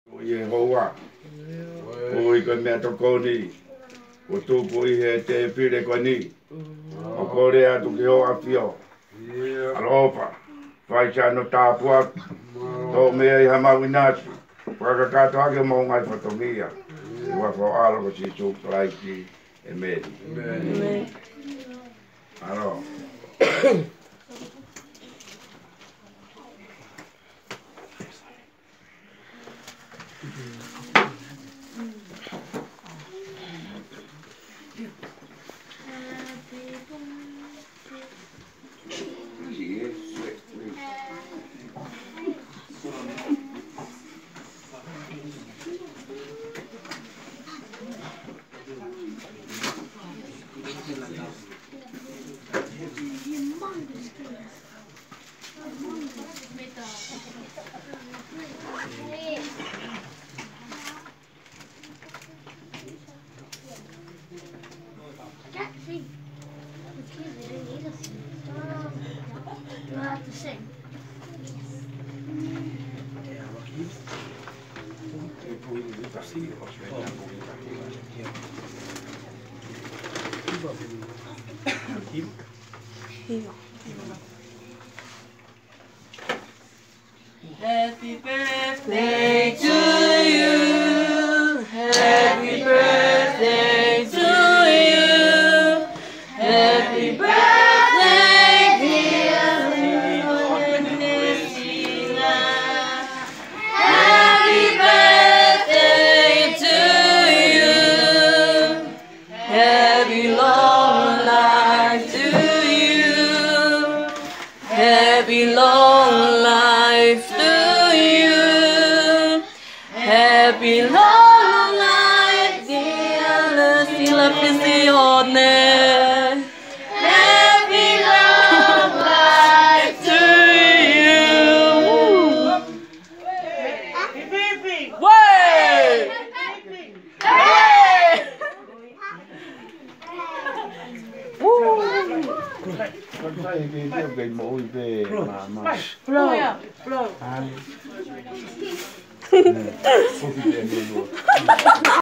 Ye hoa. Oi ko mea toko ni. O tupu I he te pire ko ni. O kore atu ki o apio. Alopa. Whai sa no tāpua. Tō mea I hamau inati. Whakakato ake mo ngai whatongia. Iwa whao alo ko si tūklai ki e meri. Alo. Happy birthday to you. Happy birthday to you. Happy birthday, dear Fisiihone and Lesila. Happy birthday to you. Happy long life to you. Happy long life to you. Happy long life, dear Lesila Fisiihone. Happy long life to you. Way! Hey! Flow.